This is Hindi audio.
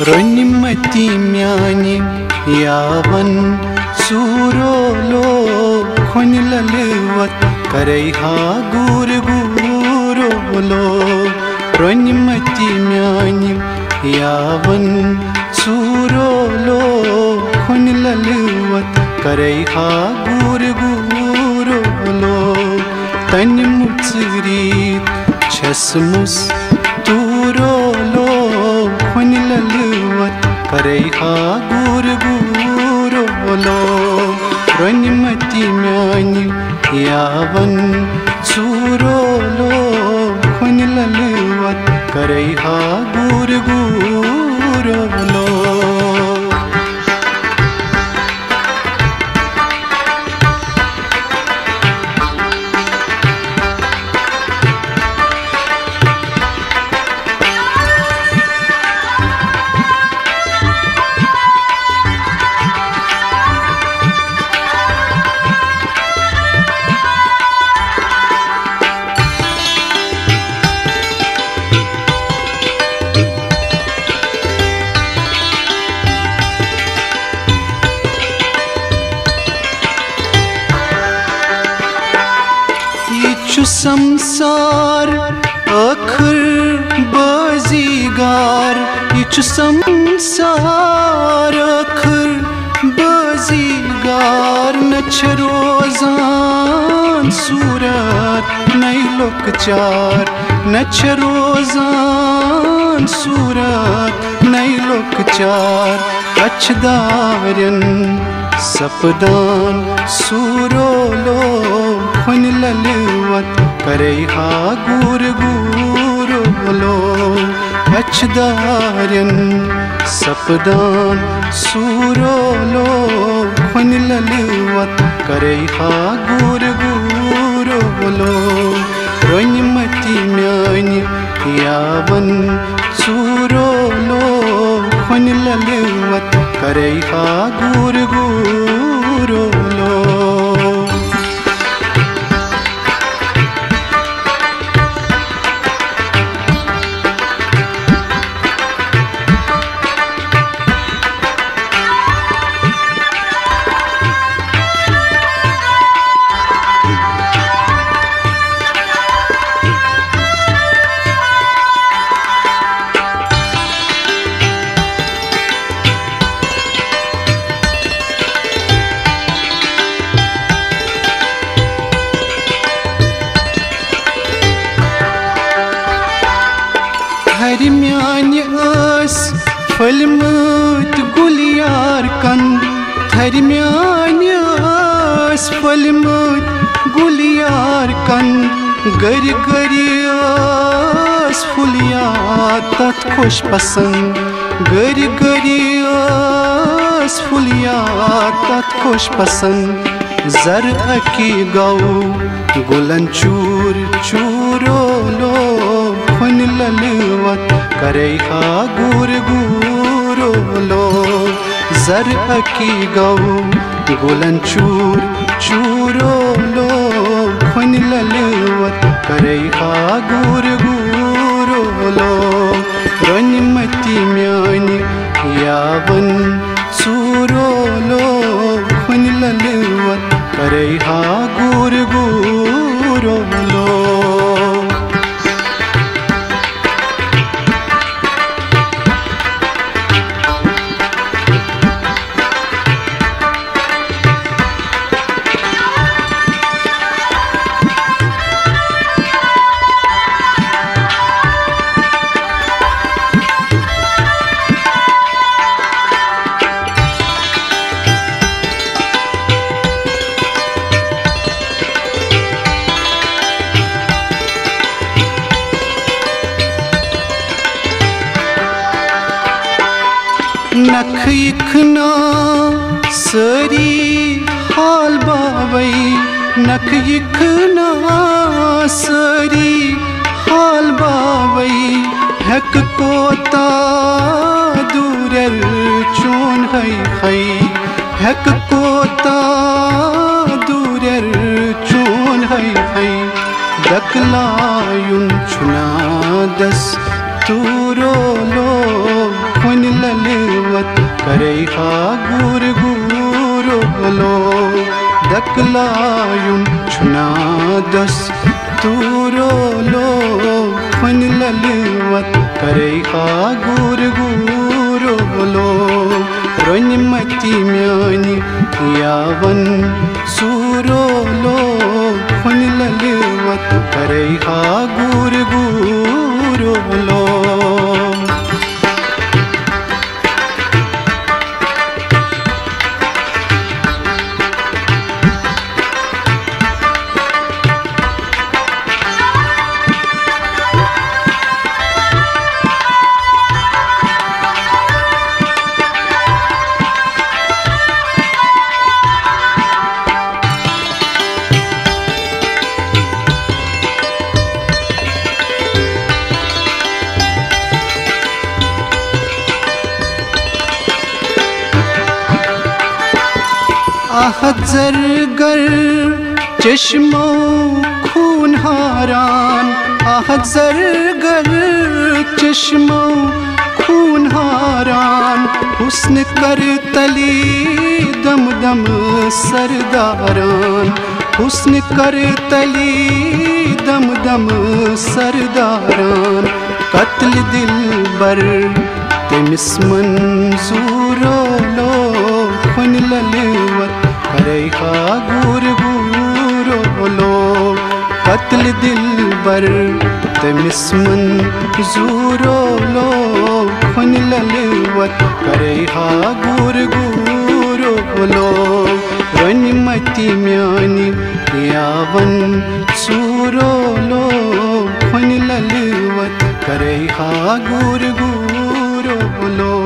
रोनिमती म्यानि यावन सूरोलो खुन ललवत करैहा गुर गुरोलो रोनिमती म्यानि यावन सूरोलो खुन ललवत करैहा गुर गुरोलो तन मुचरीत छसमुस तूरोलो खुन ललवत करैहा गुर गुरोलो रोनिमती म्यानि यावन सूरोलो खुन ललवत करैहा गुर गुरोलो संसार आखिर बाजीगार ये संसार आखिर बाजीगार न रोजान सूरत नई लोकचार न रोजान सूरत नई लोकचार अच्छदारन सपदान सूरोलो खुन ललवत करैहा गुर गुरोलो अच्छदारन सपदान सूरोलो खुन ललवत करैहा गुर गुरोलो रोनिमती म्यानि यावन सूरोलो खुन ललवत करैहा गुर गुरोलो हर म्यानि आस फलमत गुलियार कन थर म्यानि आस फलमत गुलियार कन गर गर आस फुलिया तत खुश पसंद गर गर आस फुलिया तत खुश पसंद जर अकी गौ गुलन चूर चूरोलो खुन ललवत करैहा गुर गुरोलो जर अकी गौ गुलन चूर चूरोलो खुन ललवत करैहा गुर गुरोलो रोनिमती म्यानि यावन सूरोलो खुन ललवत करैहा गुर गुरोलो नख इखना सरी हाल बावई नख इखना सरी हाल बावई हक कोता दूरर चोन है हक कोता दूरर चोन है दकलायुन चुना दस तूरो लो खुन लल करे हा गुर गुरो लो दकलायुन छुना दस तूरो लो फन ललवत करे हा गुर गुरो लो रोनिमती म्यानी यावन सूरो लो फन ललवत करे हा गुर गुरो लो जरगर चश्मो खून हारान जरगर चश्मो खून हारान हुस्न कर तली दम दम सरदारान हुस्न कर तली दम दम सरदारान कत्ल दिल बर तेमिस मंजूरो लो फन ललवत करे हा गुर गुरो लो कत्ल दिल बर तेमिस मंजूरो लो फन ललवत करे हा गुर गुरो लो रोनिमती म्यानी यावन सूरो लो फन ललवत करे हा गुर गुरो लो